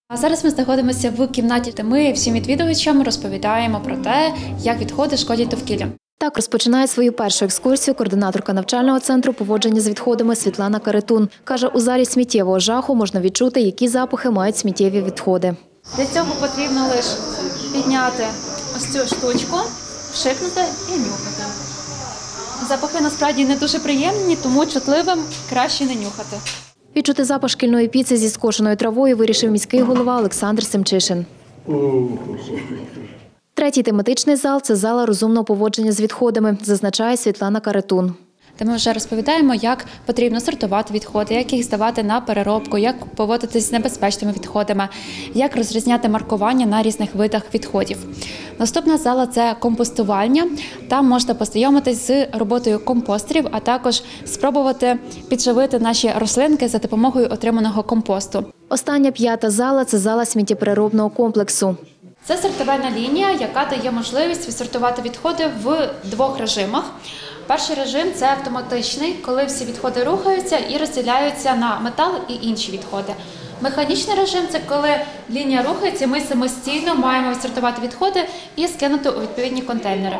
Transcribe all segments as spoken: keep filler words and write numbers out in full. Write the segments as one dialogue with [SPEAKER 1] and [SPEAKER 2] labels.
[SPEAKER 1] А зараз ми знаходимося в кімнаті, де ми всім відвідувачам розповідаємо про те, як відходи шкодять довкіллю.
[SPEAKER 2] Так розпочинає свою першу екскурсію координаторка навчального центру поводження з відходами Світлана Каретун. Каже, у залі сміттєвого жаху можна відчути, які запахи мають сміттєві відходи.
[SPEAKER 1] Для цього потрібно лише підняти ось цю штучку, вшикнути і нюхати. Запахи насправді не дуже приємні, тому чутливим краще не нюхати.
[SPEAKER 2] Відчути запах шкільної піци зі скошеною травою вирішив міський голова Олександр Семчишин. Третій тематичний зал – це зала розумного поводження з відходами, зазначає Світлана Каретун.
[SPEAKER 1] Де ми вже розповідаємо, як потрібно сортувати відходи, як їх здавати на переробку, як поводитися з небезпечними відходами, як розрізняти маркування на різних видах відходів. Наступна зала – це компостувальня. Там можна познайомитись з роботою компостерів, а також спробувати підживити наші рослинки за допомогою отриманого компосту.
[SPEAKER 2] Остання п'ята зала – це зала сміттєпереробного комплексу.
[SPEAKER 1] Це сортувальна лінія, яка дає можливість відсортувати відходи в двох режимах. Перший режим – це автоматичний, коли всі відходи рухаються і розділяються на метал і інші відходи. Механічний режим – це коли лінія рухається, ми самостійно маємо відсортувати відходи і скинути у відповідні контейнери.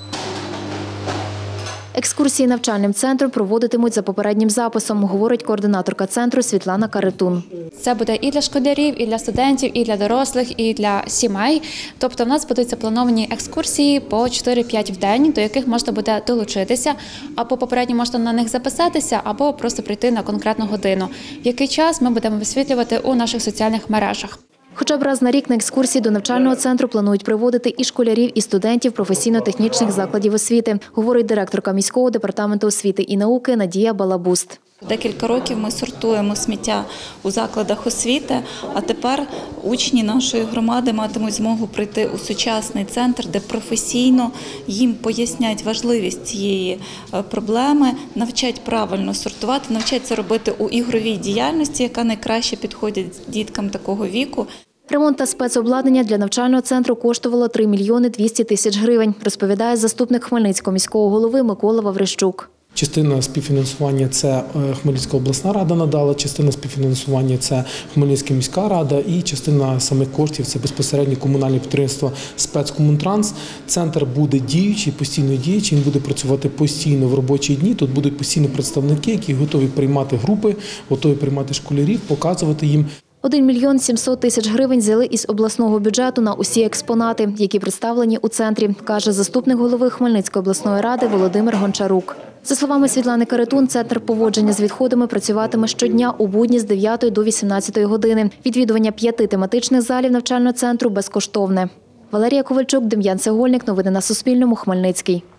[SPEAKER 2] Екскурсії навчальним центром проводитимуть за попереднім записом, говорить координаторка центру Світлана Каретун.
[SPEAKER 1] Це буде і для школярів, і для студентів, і для дорослих, і для сімей. Тобто в нас будуть заплановані екскурсії по чотири-п'ять в день, до яких можна буде долучитися, або попередньо можна на них записатися, або просто прийти на конкретну годину. В який час ми будемо висвітлювати у наших соціальних мережах.
[SPEAKER 2] Хоча б раз на рік на екскурсії до навчального центру планують приводити і школярів, і студентів професійно-технічних закладів освіти, говорить директорка міського департаменту освіти і науки Надія Балабуст.
[SPEAKER 3] Декілька років ми сортуємо сміття у закладах освіти, а тепер учні нашої громади матимуть змогу прийти у сучасний центр, де професійно їм пояснять важливість цієї проблеми, навчать правильно сортувати, навчать це робити у ігровій діяльності, яка найкраще підходить діткам такого віку.
[SPEAKER 2] Ремонт та спецобладнання для навчального центру коштувало три мільйони двісті тисяч гривень, розповідає заступник Хмельницького міського голови Микола Ваврищук.
[SPEAKER 4] Частина співфінансування – це Хмельницька обласна рада надала, частина співфінансування – це Хмельницька міська рада і частина самих коштів – це безпосередньо комунальне підприємство «Спецкомунтранс». Центр буде діючий, постійно діючий, він буде працювати постійно в робочі дні. Тут будуть постійні представники, які готові приймати групи, готові приймати школярів, показувати їм.
[SPEAKER 2] один мільйон сімсот тисяч гривень взяли із обласного бюджету на усі експонати, які представлені у центрі, каже заступник голови Хмельницької обласної ради Володимир Гончарук. За словами Світлани Каретун, центр поводження з відходами працюватиме щодня у будні з дев'ятої до вісімнадцятої години. Відвідування п'яти тематичних залів навчального центру безкоштовне. Валерія Ковальчук, Дем'ян Цегольник. Новини на Суспільному. Хмельницький.